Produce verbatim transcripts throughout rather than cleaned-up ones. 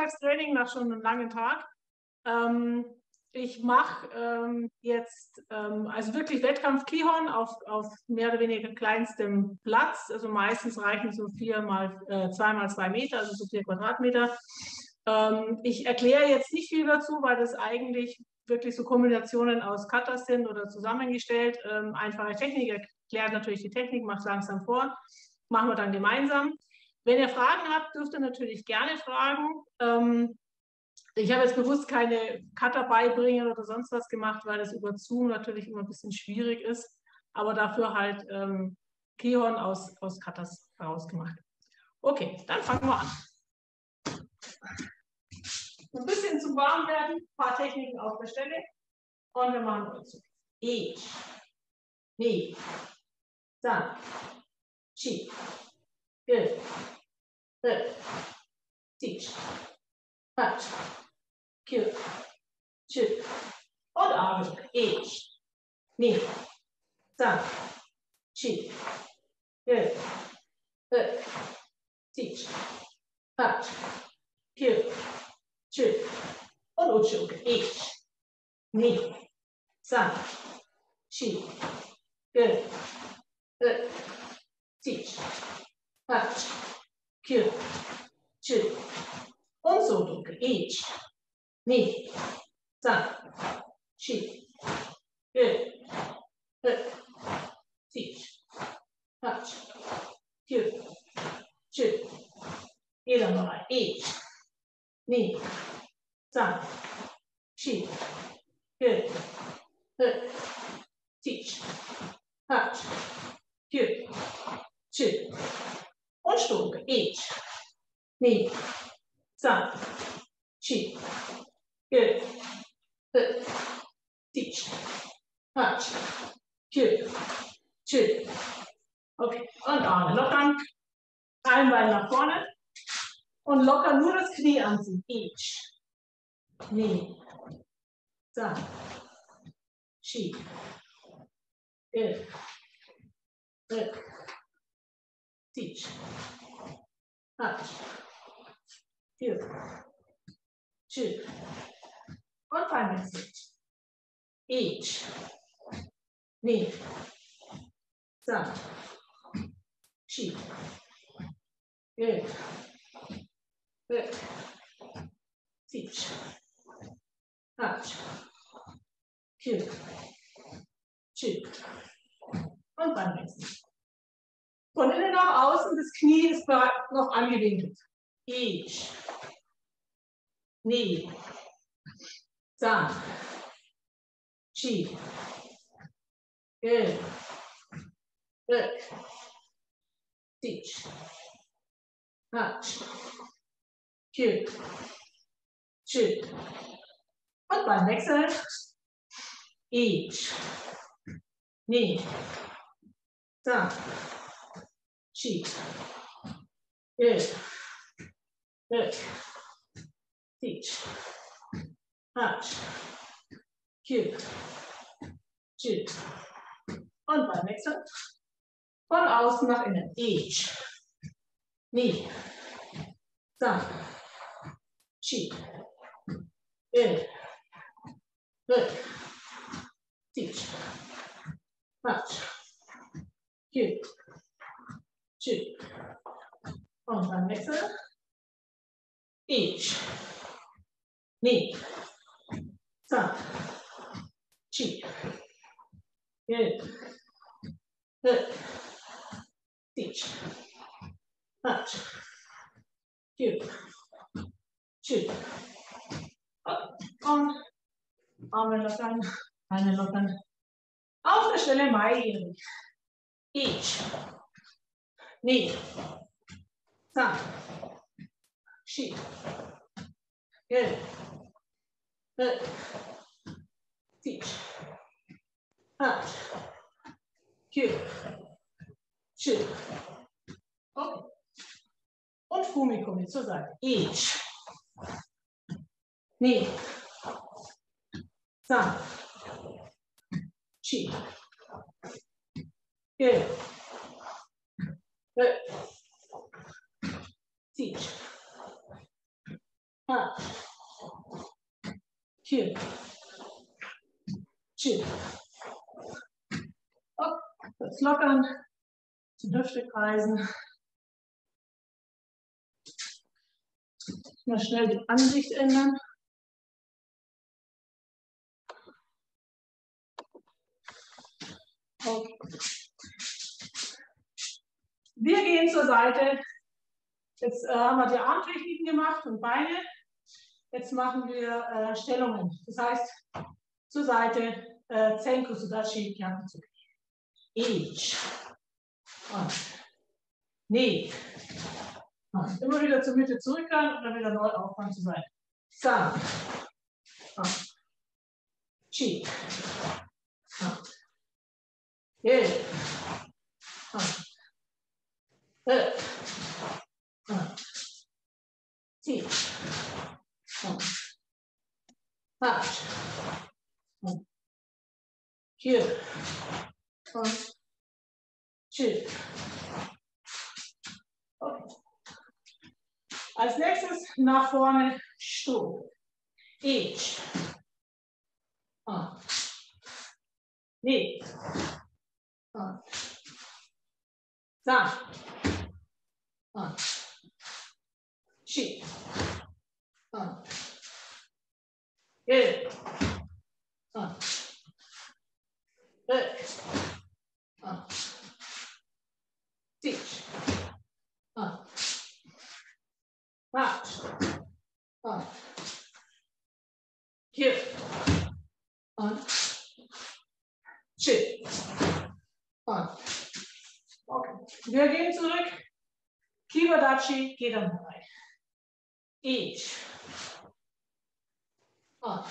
Nachmittagstraining nach schon einem langen Tag. Ähm, ich mache ähm, jetzt ähm, also wirklich Wettkampf-Kihon auf, auf mehr oder weniger kleinstem Platz. Also meistens reichen so vier mal, äh, zwei mal zwei Meter, also so vier Quadratmeter. Ähm, ich erkläre jetzt nicht viel dazu, weil das eigentlich wirklich so Kombinationen aus Katas sind oder zusammengestellt. Ähm, einfache Technik, erklärt natürlich die Technik, macht langsam vor. Machen wir dann gemeinsam. Wenn ihr Fragen habt, dürft ihr natürlich gerne fragen. Ähm, ich habe jetzt bewusst keine Kata beibringen oder sonst was gemacht, weil das über Zoom natürlich immer ein bisschen schwierig ist. Aber dafür halt ähm, Kihon aus, aus Katas herausgemacht. Okay, dann fangen wir an. Ein bisschen zum Warmwerden, ein paar Techniken auf der Stelle. Und wir machen dazu. Ich, ni, san, chi, ge, re, teach, touch, kyu, chu. Und Arme. Ich, ni, san, chi, ge, re, teach, touch, kyu, chu. Und Utschuke. Ich, ni, san, chi, ge, re, teach, touch, kyu, chu. Und so duke. Ich, ni, san, chi, ge, re, teach, touch, kyu, chu. Jeder mal. Ich, ni, san, chi, ge, re, teach, touch, kyu, chu. Und Stunde. Ich, ni, san, chi, ge, re, teach, touch, kyu, chu. Okay, und Arme lockern. Ein Bein nach vorne. Und locker nur das Knie anziehen. Ich, ni, san, chi, ge, re, teach, touch, kyu, chu. Und Beinwechsel. Ich, ni, san, chi, ge, re, teach, touch, kyu, chu. Und Beinwechsel. Von innen nach außen, das Knie ist noch angewinkelt. Ich, ni, san, chi, ge, re, teach, touch, kyu, chu. Und beim Wechsel. Ich, ni, san, chi, ge, re, teach, touch, kyu, chu. Und beim Wechsel. Von außen nach innen. Ich, ni, san, chi, ge, re, teach, touch, kyu, chu. Und beim Wechsel. Ich, ni, san, chi, ge, re, teach, touch, kyu, chu. Und Arme lockern, Beine lockern. Auf der Stelle Mai. Ich, ni, san, chi, ge, re, teach, touch, kyu, chu. Okay. Und Fumikumi zur Seite. Ich, ni, san, chi, ge, re, teach, touch, Vier. Chill. Up. Das lockern. Die Hüfte kreisen. Mal schnell die Ansicht ändern. Okay. Wir gehen zur Seite. Jetzt äh, haben wir die Armtechniken gemacht und Beine. Jetzt machen wir äh, Stellungen. Das heißt, zur Seite äh, Zenko Sudachi Kyakuzuki. Ich. Und. Nee. Und immer wieder zur Mitte zurückkehren und dann wieder neu auffangen zur Seite. San. Und. Chi. Und. Ye. Und. He. Und. Ti. Und. Touch. Und. Hier. Und. Chill. Okay. Als nächstes nach vorne Stuhl. Ich. Und. Nee. Und. San. Und. Chi. Und. Ye. Und. He. Und. Teach. Und. Touch. Und. Hier. Und. Chill. Und. Okay. Wir gehen zurück. Kibadachi geht am Bereich. Ich. Und.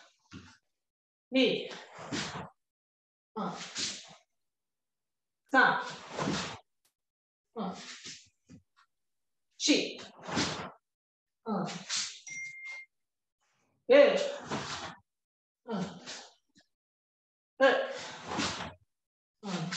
Nee. Und. San. Und. Chi. Und. Ye. Und. He. Und.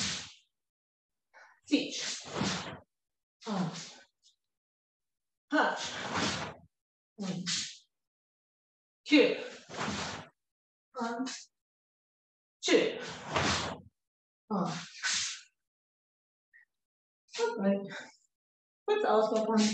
Teach. Und. Touch. Und. Kill. Und. Chill. Und. Okay. Kurz auslockern.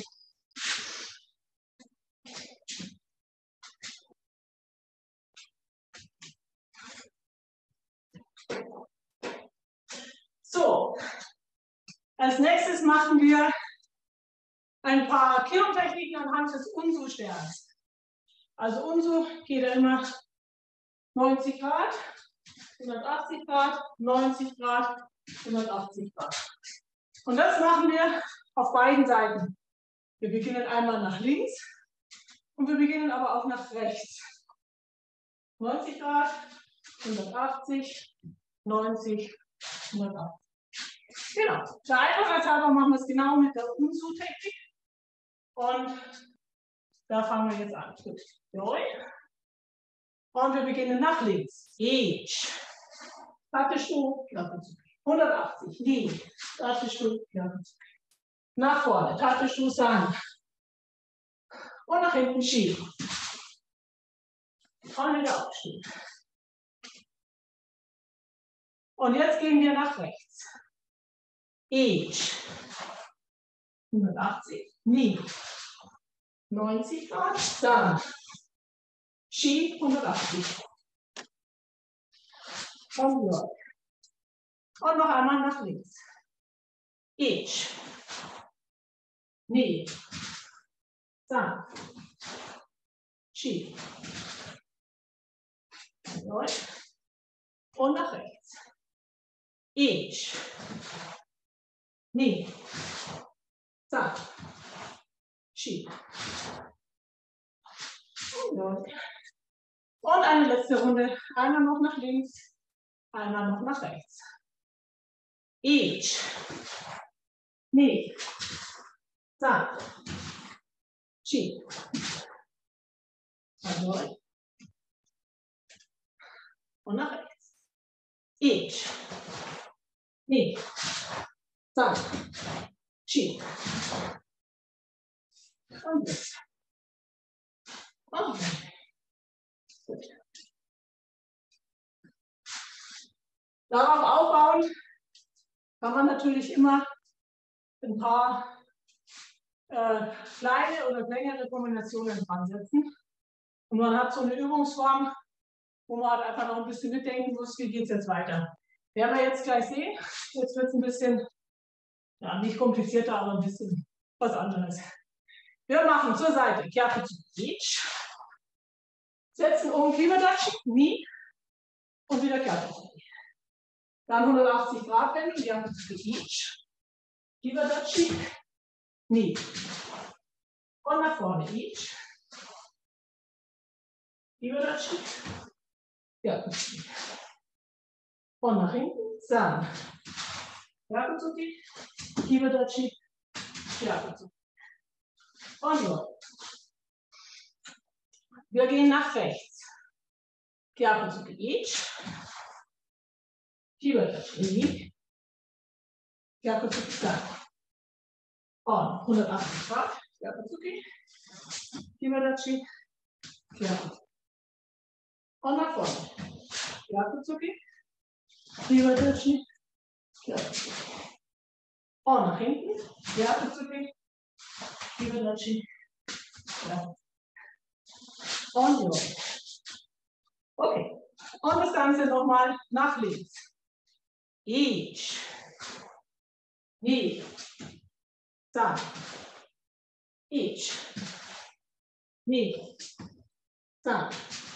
So, als nächstes machen wir ein paar Kihon-Techniken anhand des Unsu-Sterns. Also Unsu geht ja immer neunzig Grad, hundertachtzig Grad, neunzig Grad, hundertachtzig Grad. Und das machen wir auf beiden Seiten. Wir beginnen einmal nach links und wir beginnen aber auch nach rechts. neunzig Grad, hundertachtzig, neunzig, hundertachtzig. Genau. Der Einfachheit halber machen wir es genau mit der Unsu-Technik. Und da fangen wir jetzt an. Gut. Und wir beginnen nach links. Ich. Tatestu, Kyakuzuki. hundertachtzig. Ni. Tatestu, Kyakuzuki. Nach vorne. Tatestu, San. Und nach hinten schieben. Und wieder aufstehen. Und jetzt gehen wir nach rechts. Ich. hundertachtzig. Ni. neunzig Grad. San. Chi. hundertachtzig. Und ja. Und noch einmal nach links. Ich. Ni. San. Chi. Und nach rechts. Ich. Ni. San. Chi. Und eine letzte Runde. Einmal noch nach links, einmal noch nach rechts. Ich. Ni. San. Chi. Und nach rechts. Ich. Ni. San. Chi. Und jetzt. Okay. Gut. Darauf aufbauend kann man natürlich immer ein paar äh, kleine oder längere Kombinationen dran setzen. Und man hat so eine Übungsform, wo man halt einfach noch ein bisschen mitdenken muss, wie geht es jetzt weiter. Werden wir jetzt gleich sehen. Jetzt wird es ein bisschen, ja, nicht komplizierter, aber ein bisschen was anderes. Wir machen zur Seite Kyaku Tsuki, setzen oben Kibadachi, Ni und wieder Kyaku Tsuki. Dann hundertachtzig Grad Wendung, Kyaku Tsuki, Kibadachi, Ni. Und nach vorne, Ich, Kibadachi, Kyaku Tsuki. Und nach hinten, San, Kyaku Tsuki, Kibadachi, Kyaku Tsuki. Und so. Wir gehen nach rechts. Kyaku Tsuki, Ich, Kibadachi, Ni, Kyaku Tsuki, San. Und hundertachtzig Grad, Kyaku Tsuki, Kibadachi, Kyaku Tsuki. Und nach vorne. Kyaku Tsuki, Kibadachi, Kyaku Tsuki. Und nach hinten. Kyaku Tsuki, Kibadachi, Kyaku Tsuki. Und so. Okay. Und das Ganze nochmal nach links. Ich, Ni, San. Ich, Ni, San.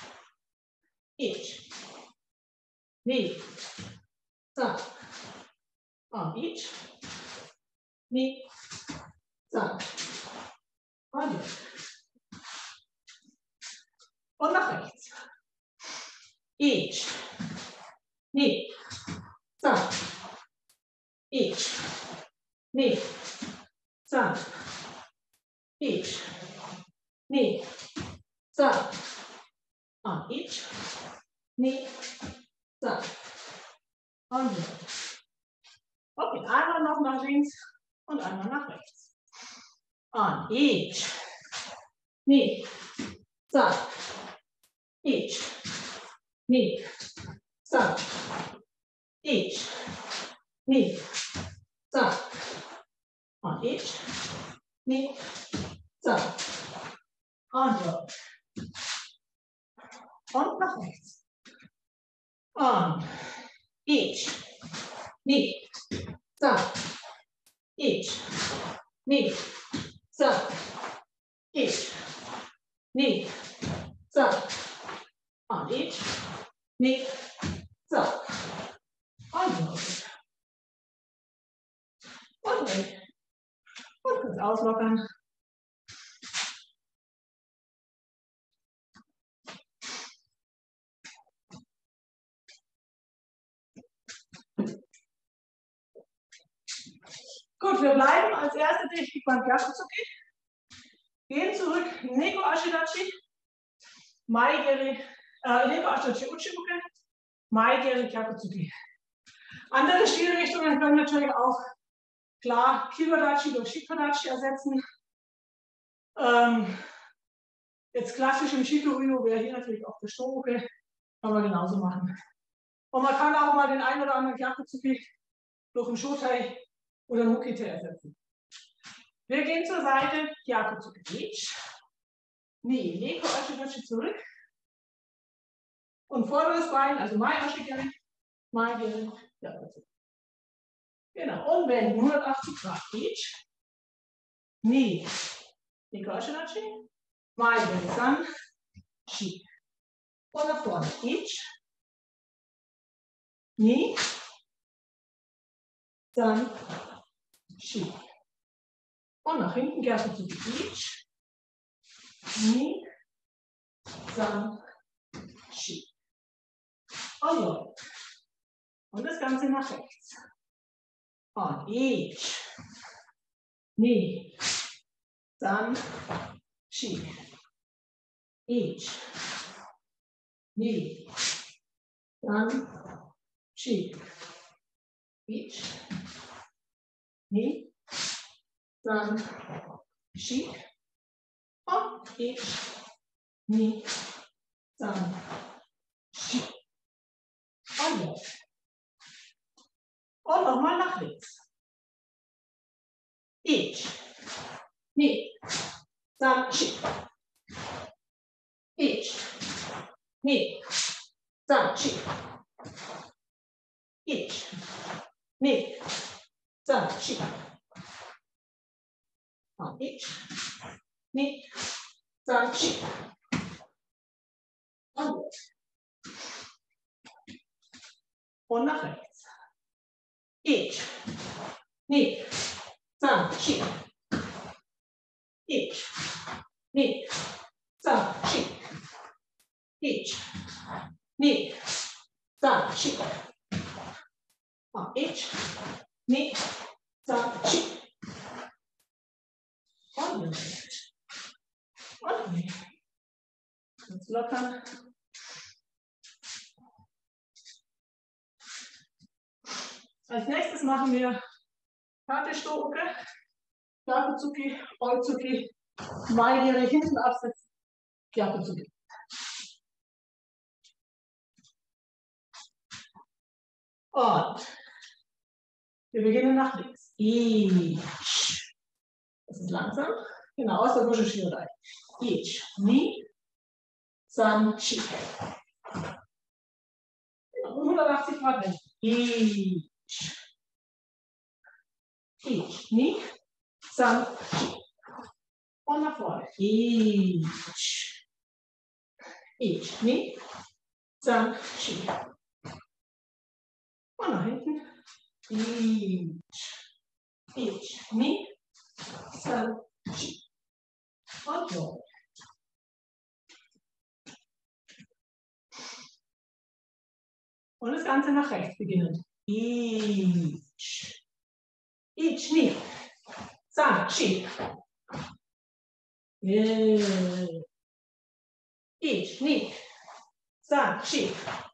Ich, Ni, San. Und ich, Ni, San. Und jetzt. Und nach rechts. Ich, Ni, San. Ich, Ni, San. Ich, Ni, San. Und ich, Ni, San. Und so. Okay, einmal noch nach links und einmal nach rechts. Und ich, Ni, San. Ich, Ni, San. Ich, Ni, San. Und ich, Ni, San. Und so. Und nach rechts. Und ich, Ni, San. Ich, Ni, San. Ich, Ni, San. Und ich, Ni, San. Und so. Und weg. Und kurz auslockern. Gut, wir bleiben als erste Technik beim Kyaku Tsuki. Gehen zurück, Neko Ashidachi, Maigeri, äh, Neko Ashidachi Uchibuke, Maigeri Kyaku Tsuki. Andere Stilrichtungen können natürlich auch klar Kibadachi durch Shikadachi ersetzen. Ähm, jetzt klassisch im Shikuryu wäre hier natürlich auch der Shobuke, kann man genauso machen. Und man kann auch mal den einen oder anderen Kyaku Tsuki durch einen Shotai oder Mukite ersetzen. Wir gehen zur Seite, Kyaku Tsuki, Ni, Neko Ashidachi zurück. Und vorderes Bein, also Mai Ashigiri, Mai Giri, Kyaku Tsuki. Genau, und wenden, hundertachtzig Grad, Ich, Ni, Neko Ashidachi, Mai Giri, San, Shi. Und nach vorne, Ich, Ni, San, Shi. Und nach hinten Kyaku Tsuki, Ich, Ni, San, Shi. Und so. Und das Ganze nach rechts. Und Ich, Ni, San, Shi. Ich, Ni, San, Shi. Ich, Ni, San, Shi. Und Ich, Ni, San, Shi. Und jetzt. ni, san, shi. Ich, ni, san, shi. Ich, ni, san, shi. Und, und nach rechts. Ich, ni, san, shi. Ich, ni, san, shi. Ich, ni, san, shi. Ich, ni, san, shi. Und und ganz lockern. Als nächstes machen wir Kate-Stoke, Kyakuzuki, Oizuki, Maigiri hinten absetzen, Kyakuzuki. Und wir beginnen nach links. Ich. Das ist langsam. Genau, aus der Busche Shirodai. Ich, ni, san, shi. hundertachtzig Grad weg. Ich. Ich, ni, san, shi. Und nach vorne. Ich. Ich, ni, san, shi. Und nach hinten. Ich. Ich, ni, san, shi. Und so. Und das Ganze nach rechts beginnen. Ich. Ich, ni, san, shi. Ich, ni, san, shi.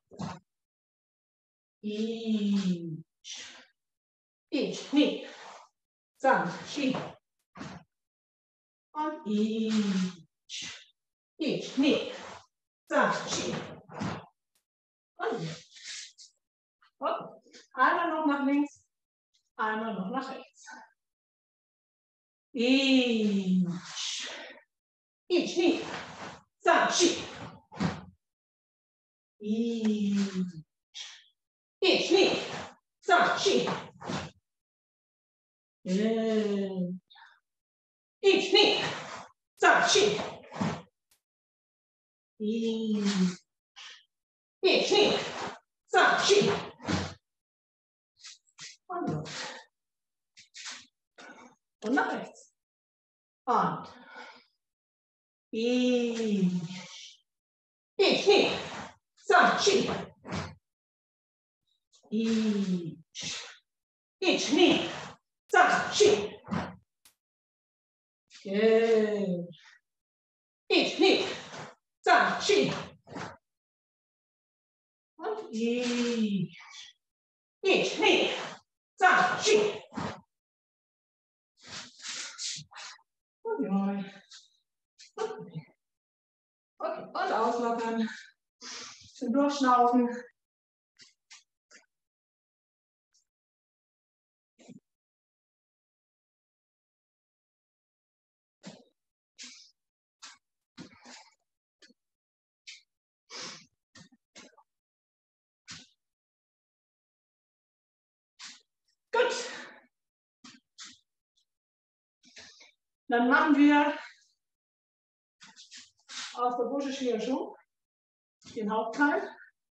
Ich. Ich, ni, san, shi. Und ich. Ich, ni, san, shi. Und jetzt. Und einmal noch nach links, einmal noch nach rechts. Ich. Ich, ni, san, shi. Ich. Ich, ni, san, shi. Ich, ni, san, shi. Ich, ni, san, shi. Und, und nach rechts. Und ich. Ich, ni, san, shi. Ich. Ich, ni, san, shi. Ich, ni, san, shi. Und ich. Ich, ni, san, shi. Und neu. Okay, und auslockern. Zum Durchschnaufen. Gut. Dann machen wir aus der Busche Shioshu den Hauptteil.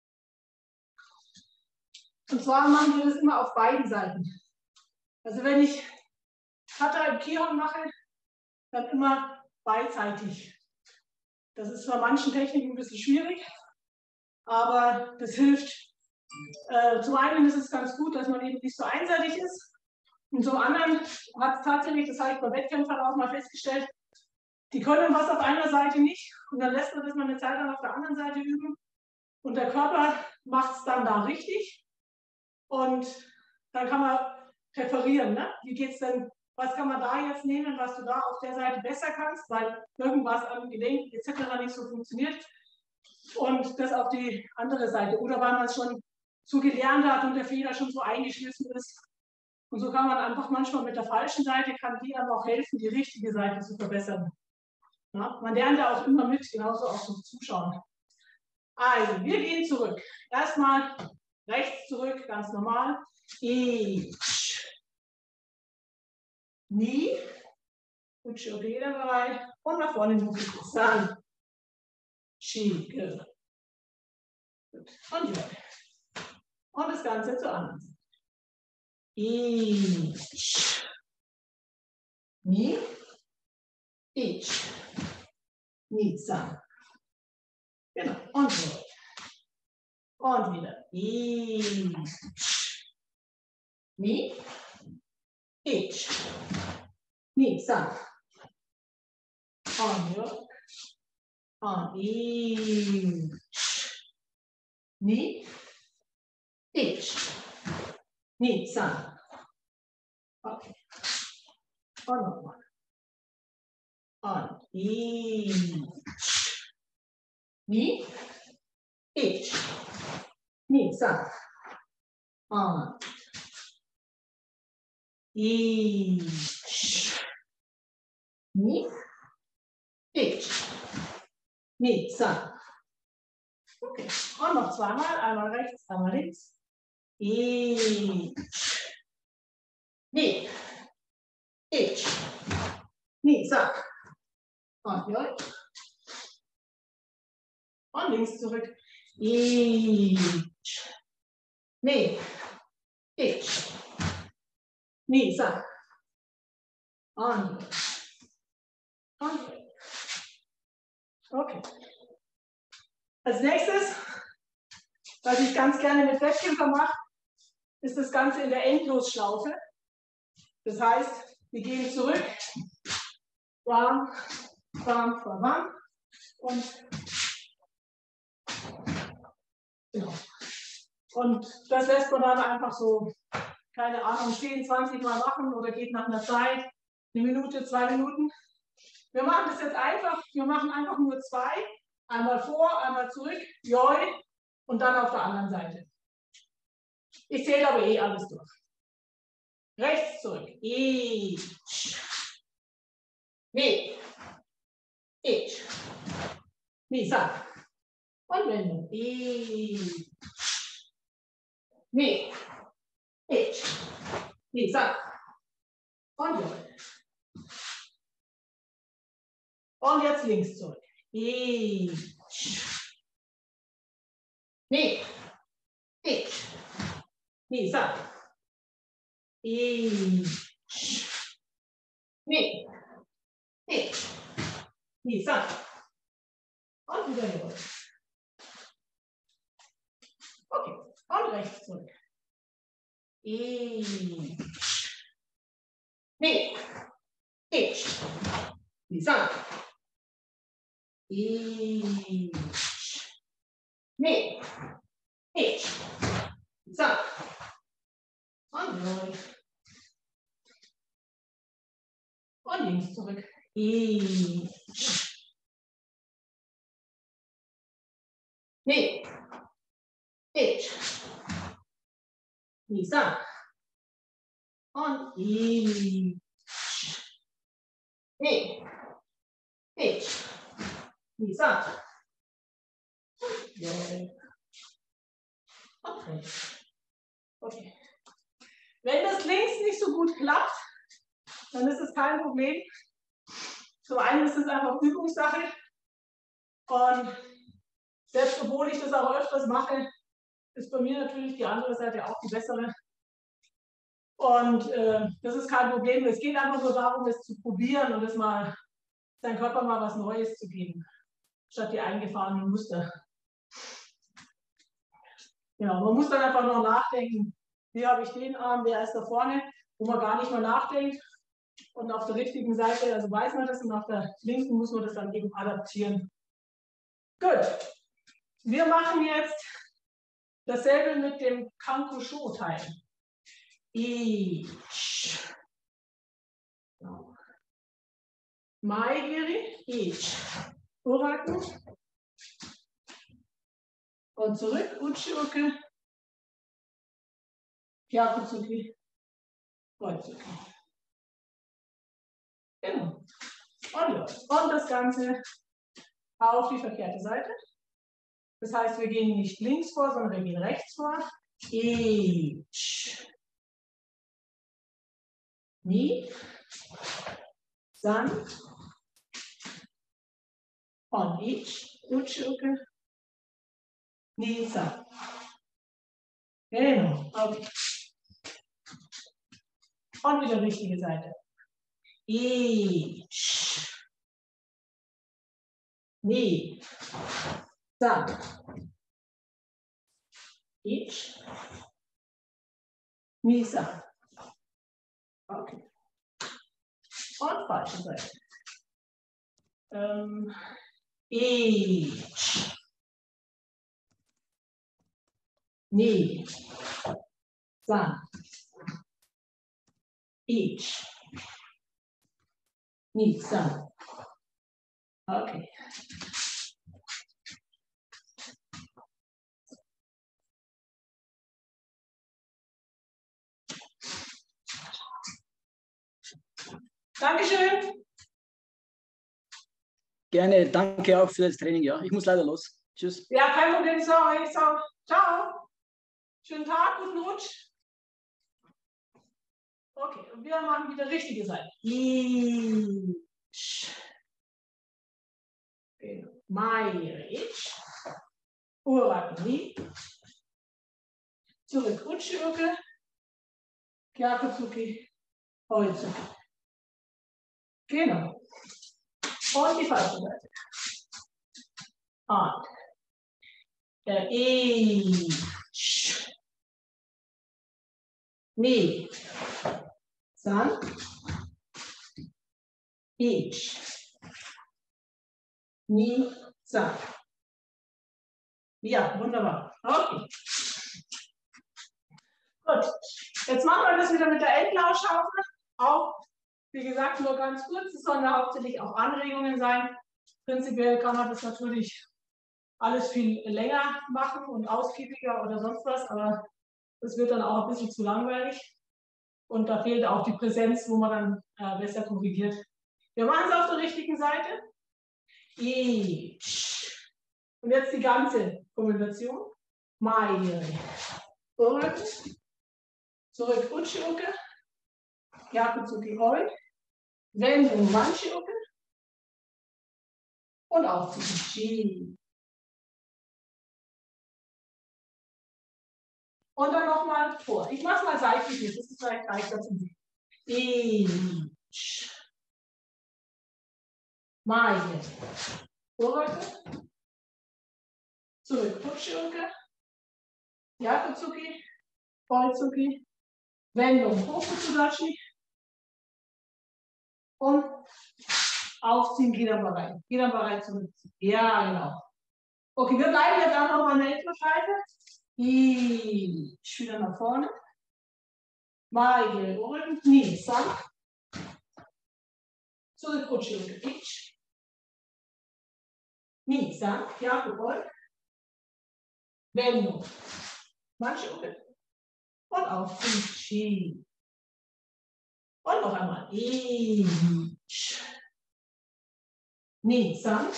Und zwar machen wir das immer auf beiden Seiten. Also wenn ich Kata im Kihon mache, dann immer beidseitig. Das ist bei manchen Techniken ein bisschen schwierig, aber das hilft. Äh, zum einen ist es ganz gut, dass man eben nicht so einseitig ist. Und zum anderen hat es tatsächlich, das habe ich bei Wettkämpfern auch mal festgestellt, die können was auf einer Seite nicht und dann lässt man das mal eine Zeit lang auf der anderen Seite üben und der Körper macht es dann da richtig und dann kann man referieren, ne? Wie geht's denn, was kann man da jetzt nehmen, was du da auf der Seite besser kannst, weil irgendwas am Gelenk et cetera nicht so funktioniert und das auf die andere Seite oder weil man es schon so gelernt hat und der Fehler schon so eingeschliffen ist. Und so kann man einfach manchmal mit der falschen Seite, kann die einem auch helfen, die richtige Seite zu verbessern. Ja, man lernt ja auch immer mit, genauso auch zum Zuschauen. Also, wir gehen zurück. Erstmal rechts zurück, ganz normal. Ich. Ni. Uchi Oge dabei. Und nach vorne Mucke. San. Shike. Und wieder. Und das Ganze zur anderen Seite. Ich. Ni. Ich. Ni. San. Genau. Und wieder. Und wieder. Ich. Ni. Ich. Ni. San. Und wieder. Und ich. Ni. Ich. Ni. San. Okay. Und nochmal. Und ich. Ni. Ich. Ni. San. Und ich. Ni. Ich. Ni. San. Okay. Und noch zweimal. Einmal rechts, einmal links. Ich. Ni. Ich. Ni. San. Und hier. Und links zurück. Ich. Ni. Ich. Ni. San. Und. Und. Okay. Als nächstes, was ich ganz gerne mit Wettkämpfer mache, ist das Ganze in der Endlosschlaufe. Das heißt, wir gehen zurück, bam, bam, bam, bam und genau. Und das lässt man dann einfach so, keine Ahnung, zehn, zwanzig Mal machen oder geht nach einer Zeit, eine Minute, zwei Minuten. Wir machen das jetzt einfach, wir machen einfach nur zwei. Einmal vor, einmal zurück, joi, und dann auf der anderen Seite. Ich zähle aber eh alles durch. Rechts zurück. Ich. Ni. Ich. Ni. San. Und Wendung. Ich. Ni. Ich. Ni. San. Und joi. Und jetzt links zurück. Ich. Ni. Ich. Ni. San. Ich. Ni. Ich. Ni. San. Und wieder hier. Okay. Und rechts zurück. Ich. Ni. Ich. Ni. San. Ich. Ni. Ich. San. Und neu. Und links zurück. Ich. Ni. Ich. Ni. San. Und ich. Ni. Ich. Ni. San. Okay. Okay. Wenn das links nicht so gut klappt, dann ist es kein Problem. Zum einen ist es einfach Übungssache. Und selbst obwohl ich das auch öfters mache, ist bei mir natürlich die andere Seite auch die bessere. Und äh, das ist kein Problem. Es geht einfach nur darum, es zu probieren und es mal seinem Körper mal was Neues zu geben, statt die eingefahrenen Muster. Genau, man muss dann einfach noch nachdenken, wie habe ich den Arm, wer ist da vorne, wo man gar nicht mal nachdenkt. Und auf der richtigen Seite, also weiß man das, und auf der linken muss man das dann eben adaptieren. Gut, wir machen jetzt dasselbe mit dem Kankusho-Teil. Ich. Maigiri, ich. Uraku. Und zurück, Uchi-Uke. Hyakutsuki. Oitsuki. Genau. Und los. Und das Ganze auf die verkehrte Seite. Das heißt, wir gehen nicht links vor, sondern wir gehen rechts vor. Ich. Ni. San. Und ich. Utschuke. Ni. San. Genau. Okay. Und wieder richtige Seite. Ich. Ni. San. Ich. Ni. San. Okay. Und falsche Seite. Ähm, ich. Ni. San. Ich. Ni. San. Okay. Dankeschön. Gerne, danke auch für das Training. Ja, ich muss leider los. Tschüss. Ja, kein Problem. Sorry. So, ciao. Schönen Tag, guten Rutsch. Okay, und wir machen wieder richtige Seite. Ich. Genau. Meine ich. Uraken ni. Zurück Utschirke. Kyakutsuki. Hoitsuki. Genau. Und die falsche Seite. Und. Der ich. Ni. San. Ich. Ni. San. Ja, wunderbar. Okay. Gut. Jetzt machen wir das wieder mit der Endlaufschaufel. Auch, wie gesagt, nur ganz kurz. Es sollen ja hauptsächlich auch Anregungen sein. Prinzipiell kann man das natürlich alles viel länger machen und ausgiebiger oder sonst was, aber das wird dann auch ein bisschen zu langweilig. Und da fehlt auch die Präsenz, wo man dann äh, besser korrigiert. Wir machen es auf der richtigen Seite. Ich. Und jetzt die ganze Kombination. Meine. Zurück. Zurück. Utschuke. Yakutsuki Hoi. Wendung Manchuke. Und auch zu Chi. Und dann nochmal vor. Ich mache es mal seitlich jetzt. Das ist vielleicht leichter zu sehen. Ich. Meine. Vorrücke. Zurück. Utschuke. Yakutsuki. Hoitsuki. Wendung Hokusudachi. Und aufziehen, Gliederbereit. Gliederbereit zurückziehen. Ja, genau. Okay, wir bleiben jetzt auch noch mal an der Endschleife. Ich wieder nach vorne. Maige, Rücken, Knie, San. Zurück, Utschuke. Ich. Knie, San. Ja, gebeugt. Wendung. Manchuke. Und aufziehen. Chi. Und noch einmal. Ich. Ni, San.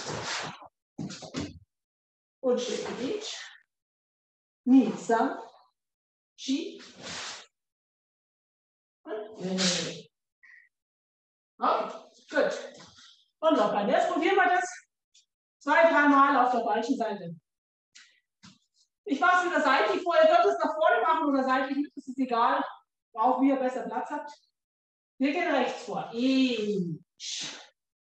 Utschuke. Ich. Ni, San. Chi. Und okay, gut. Und noch ein. Jetzt probieren wir das zwei, drei Mal auf der falschen Seite. Ich mache es wieder seitlich vor. Ihr könnt es nach vorne machen oder seitlich, das ist egal. Auch wie ihr besser Platz habt. Wir gehen rechts vor. Ich.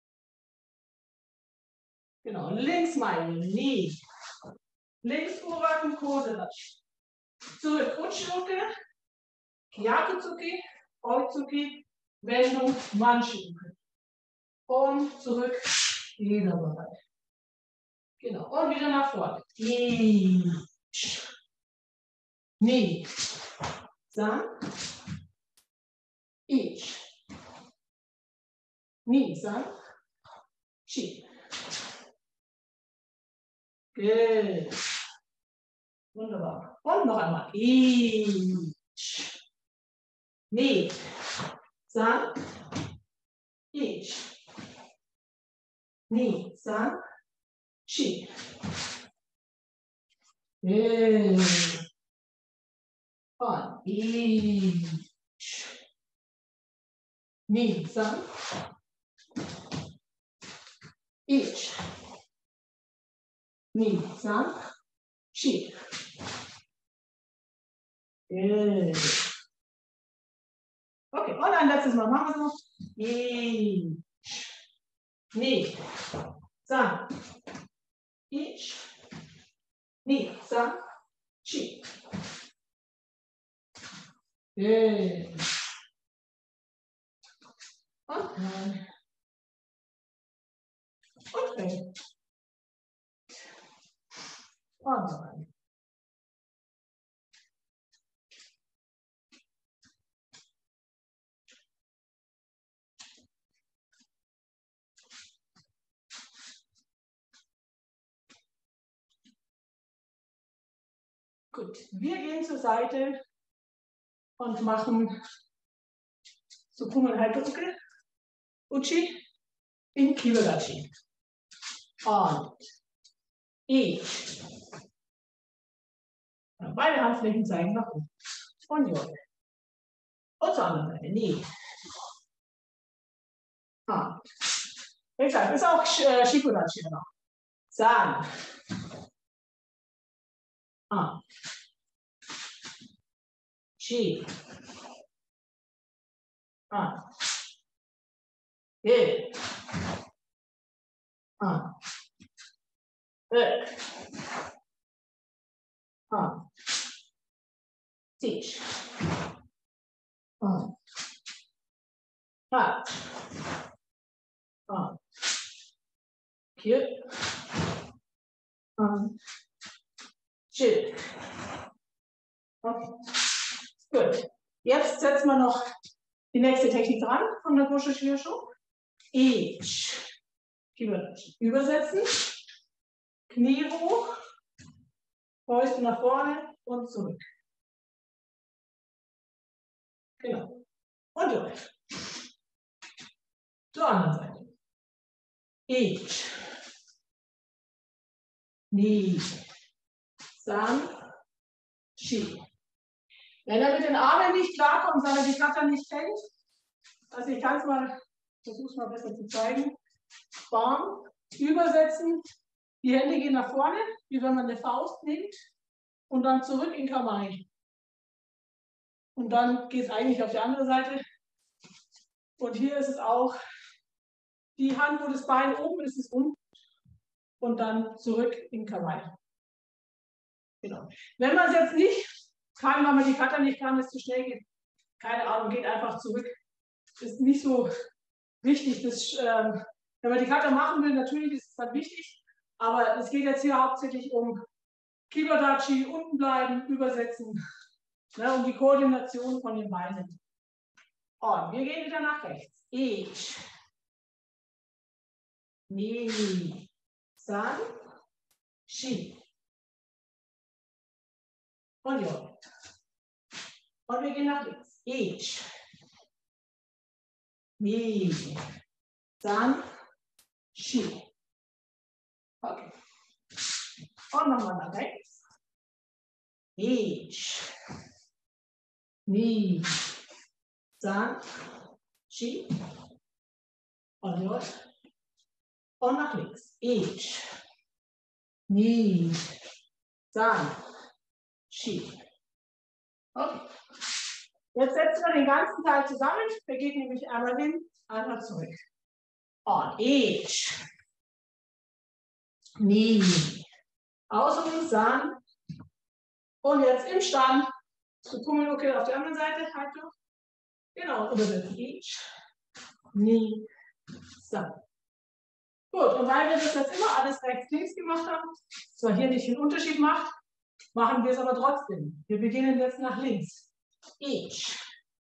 Genau. Links meine. Ni. Links Uraken, Koselatsch. Zurück Utschuke. Kyakutsuki. Hoitsuki. Wendung Manchuke. Und zurück. Gliederbereit. Genau. Und wieder nach vorne. Ich. Ni. San. Ich. Ni. San. Chi. Gut. Wunderbar. Und noch einmal. Ich. Ni. San. Ich. Ni. San. Chi. Good. On each knee, sun. Each knee, sun. Chi. Good. Okay, und ein letztes Mal machen wir es noch. Each knee, sun. Each knee, sun. Chi. Good. Und rein. Und rein. Und rein. Gut, wir gehen zur Seite und machen Sukumen Haidouke, Uchi in Kibarachi. Und ich. Beide Handflächen zeigen nach oben. Und Jod. Und zur anderen Seite. Nie. Ah. Wie gesagt, ist auch äh, Shikurachi noch. San. Ah. Chi. Ah. Ge. Ah. Rück. Ah. Teach. Ah. Hat. Ah. Cute. Um, Chill. Okay. Gut. Jetzt setzen wir noch die nächste Technik dran von der Gosho Shiosho. Ich. Übersetzen. Knie hoch. Fäuste nach vorne und zurück. Genau. Und durch. Zur anderen Seite. Ich. Ni. San. Shi. Wenn er mit den Armen nicht klarkommt, weil er die Kata nicht kennt, also ich kann es mal, versuche es mal besser zu zeigen. Bam. Übersetzen. Die Hände gehen nach vorne, wie wenn man eine Faust nimmt. Und dann zurück in Kamai. Und dann geht es eigentlich auf die andere Seite. Und hier ist es auch, die Hand, wo das Bein oben ist, ist um. Und dann zurück in Kamai. Genau. Wenn man es jetzt nicht kann, weil man die Kata nicht kann, es zu schnell geht, keine Ahnung, geht einfach zurück. Ist nicht so wichtig. Das, ähm, wenn man die Kata machen will, natürlich ist es dann wichtig. Aber es geht jetzt hier hauptsächlich um Kibadachi, unten bleiben, übersetzen, ne, um die Koordination von den Beinen. Und wir gehen wieder nach rechts. Ich. Ni. San. Shi. Und Jo. Und wir gehen nach links. Ich. Ni. San. Shi. Okay. Und nochmal nach rechts. Ich. Ni. San. Shi. Und Jo. Und nach links. Ich. Ni. San. Shi. Okay. Jetzt setzen wir den ganzen Teil zusammen. Wir gehen nämlich einmal hin, einmal zurück. Und ich. Ni. Außen, San. Und jetzt im Stand. Sukumen-Uke auf der anderen Seite. Halt noch. Genau, übersetzen. Ich. Ni. San. Gut, und weil wir das jetzt immer alles rechts-links gemacht haben, zwar hier nicht viel Unterschied macht, machen wir es aber trotzdem. Wir beginnen jetzt nach links. Ich.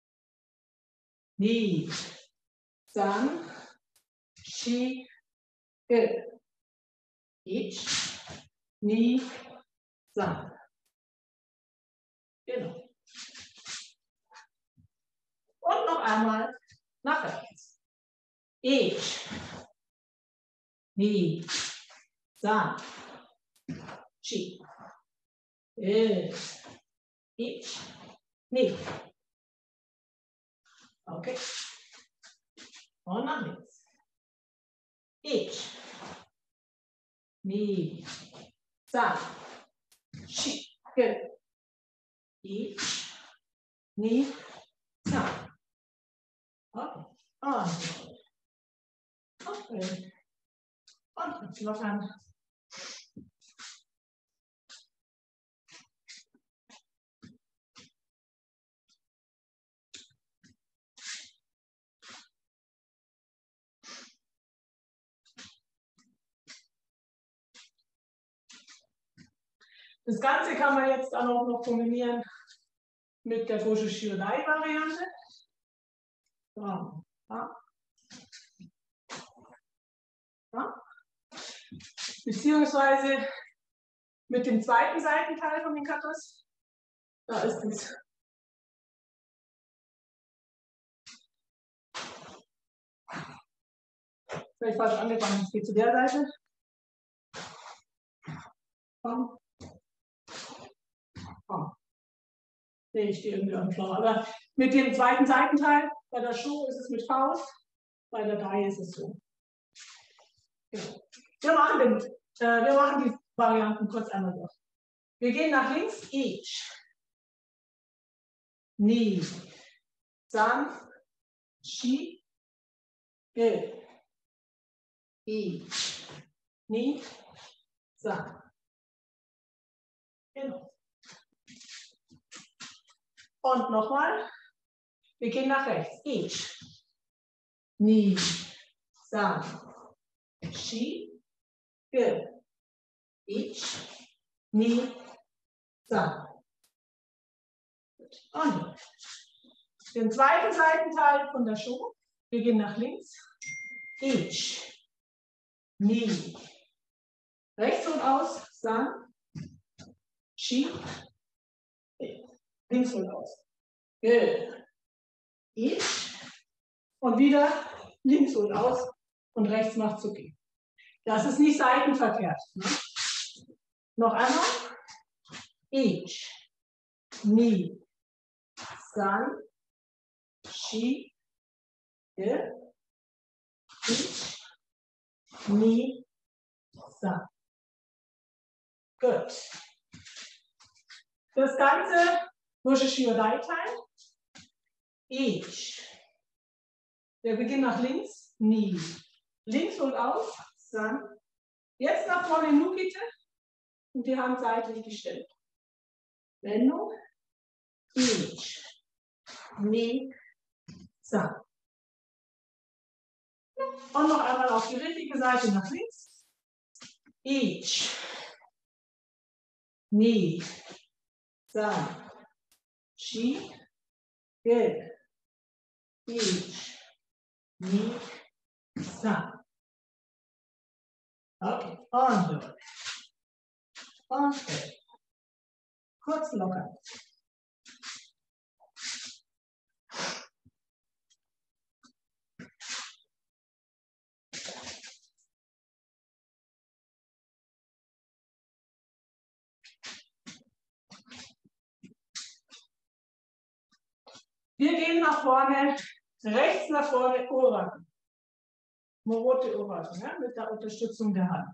Ni. San. Shi. Ge. Ich. Ni. San. Genau. Und noch einmal nach rechts. Ich. Ni. San. Shi. Good. Each, knee. Okay. Und nach links. Each, knee. San. Shi. Good. Each, knee. San. Okay. Und. Okay. Und jetzt lockern. Das Ganze kann man jetzt dann auch noch kombinieren mit der Gosho Shiodai Variante. So, ja. Ja. Beziehungsweise mit dem zweiten Seitenteil von den Katas. Da ist es. Vielleicht falsch angefangen. Ich gehe zu der Seite. Komm. Komm. Nee, ich stehe irgendwie am Schlauch. Aber mit dem zweiten Seitenteil, bei der Schuh ist es mit Faust, bei der Dai ist es so. Genau. Wir machen, den, äh, wir machen die Varianten kurz einmal durch. Wir gehen nach links, each, knee, san, shi, ge, each, knee, san. Genau. Und nochmal, wir gehen nach rechts, each, knee, san, shi, ge, each, knee, san. Und den zweiten Seitenteil von der Schuh. Wir gehen nach links. Each, knee. Rechts und aus, san, shi. Links und aus. Good. Each. Und wieder links und aus und rechts macht Zucki. Das ist nicht seitenverkehrt. Ne? Noch einmal. Each, knee. San, shi, ge, ich, ni, san. Gut. Das ganze Gosho Shiodai Teil. Ich. Wir beginnen nach links, ni. Links und aus, san. Jetzt nach vorne Nukite und die Hand seitlich gestellt. Wendung. Ich. Ni, san. Und noch einmal auf die richtige Seite nach links. Ich. Ni, san. Shi, ge. Ich. Ni, san. Okay, und durch. Und durch. Kurz lockern. Wir gehen nach vorne, rechts nach vorne, Uraken. Morote Uraken, ja, mit der Unterstützung der Hand.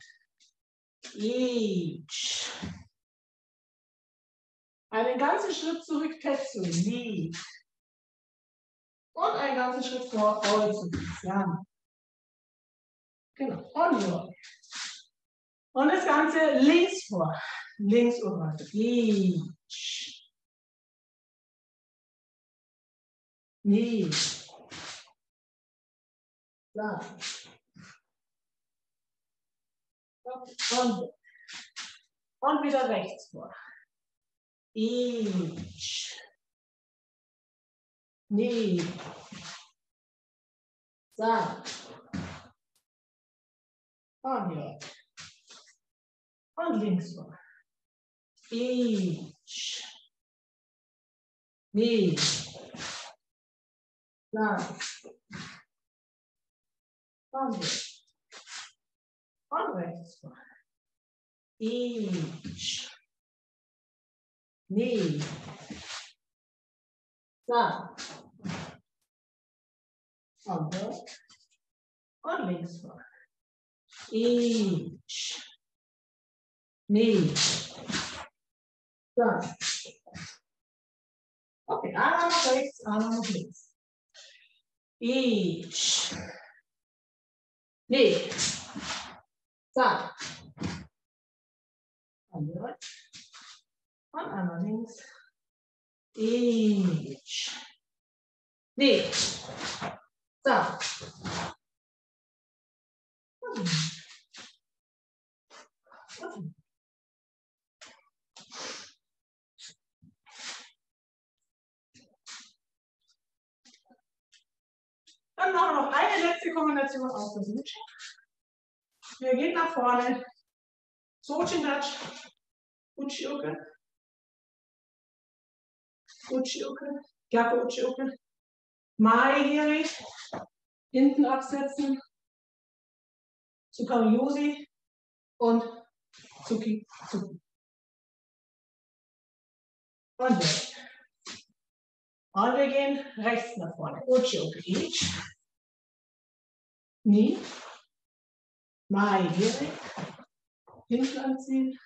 Each. Einen ganzen Schritt zurück, Tetsu, Ni. Und einen ganzen Schritt vor, Oizu, San. Genau, und Und das Ganze links vor, links Uraken. Each. Ni. San. Und, und wieder rechts vor. Each. Ni. San. Und hier. Und links vor. Each. Ni. San. Und hier. Und rechts vor. Each. Nee. Dann. Und durch. Und links vor. Ich. Nee. Dann. Okay, einmal nach rechts, einmal nach links. Ich. Nee. Dann. Und durch. Und einmal links. Ich. Nee. So. Dann machen wir noch eine letzte Kombination aus der Suchi. Wir gehen nach vorne. Sochin-Dutch. Uchi-Uke. Uchi-Uke. Gyako Uchi-Uke. Mai-Giri. Hinten absetzen. Tsukami-Yosi. Und Tsuki-Tsuki. Und weg. Und wir gehen rechts nach vorne. Uchi-Uke. Ich. Ni. Mai-Giri. Hinten anziehen.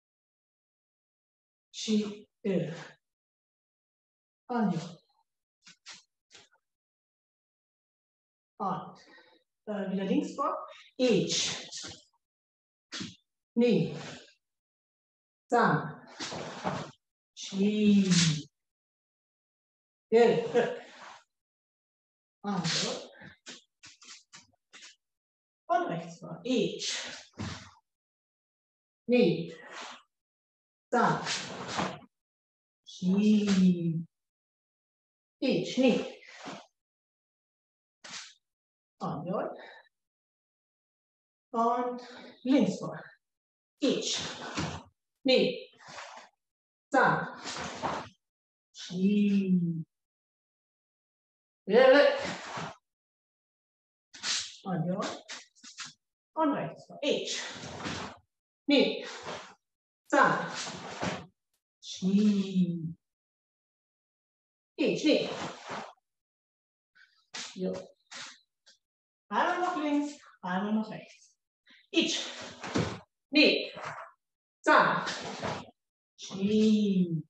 Chi. Il. Und hier. Und äh, wieder links vor. Ich. Ni. San. Chi. Il. Und so. Und rechts vor. Ich. Ni. San. Chi. Ich. Ni. Und ja. Und links vor. Ich. Nee. San. Chi. Wille. Und ja. Und rechts vor. Ich. Nee. San. Chi. Ich. Nee. Ja. Einmal nach links, einmal nach rechts. Ich. Nee. San. Chi.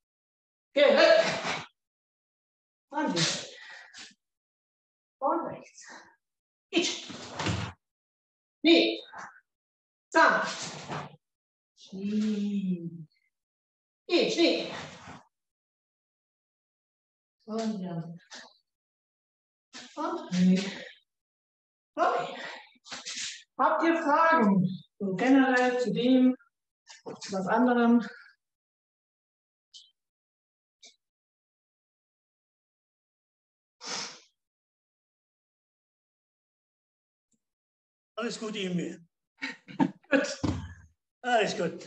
Geh. Und links. Und rechts. Ich. Nee. San. Chi. Ich. Nee. Und ja. Und rechts. Okay. Habt ihr Fragen? So generell zu dem, was anderem? Alles gut, Emil. Gut. Alles gut.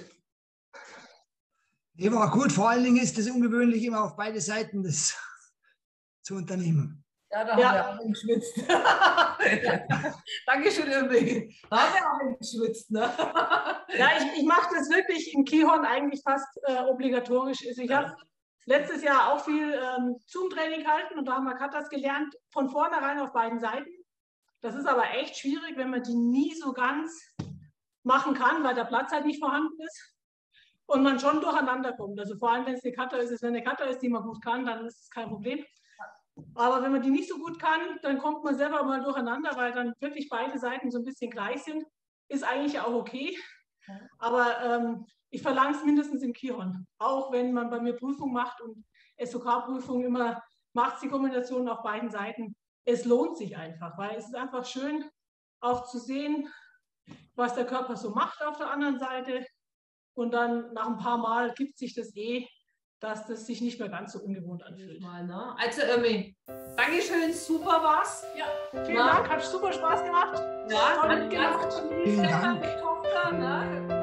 Die war gut, vor allen Dingen ist es ungewöhnlich, immer auf beide Seiten das zu unternehmen. Ja, da Ja. haben wir auch geschwitzt. Dankeschön, Irmi. Da haben wir auch geschwitzt. Ne? Ja, ich, ich mache das wirklich in Kihon eigentlich fast äh, obligatorisch. Also ich habe letztes Jahr auch viel ähm, Zoom-Training gehalten und da haben wir Katas gelernt, von vornherein auf beiden Seiten. Das ist aber echt schwierig, wenn man die nie so ganz machen kann, weil der Platz halt nicht vorhanden ist und man schon durcheinander kommt. Also vor allem, wenn es eine Kata ist, wenn eine Kata ist, die man gut kann, dann ist es kein Problem. Aber wenn man die nicht so gut kann, dann kommt man selber mal durcheinander, weil dann wirklich beide Seiten so ein bisschen gleich sind. Ist eigentlich auch okay. Aber ähm, ich verlange es mindestens im Kihon. Auch wenn man bei mir Prüfung macht und S O K-Prüfung immer macht die Kombination auf beiden Seiten. Es lohnt sich einfach, weil es ist einfach schön, auch zu sehen, was der Körper so macht auf der anderen Seite. Und dann nach ein paar Mal gibt sich das eh, dass das sich nicht mehr ganz so ungewohnt anfühlt. Mal, ne? Also, Irmi, Dankeschön, super war's. Ja, vielen Ja. Dank, hat super Spaß gemacht. Ja, Toll hat gemacht. gemacht. Vielen Dank. Tochter, ne?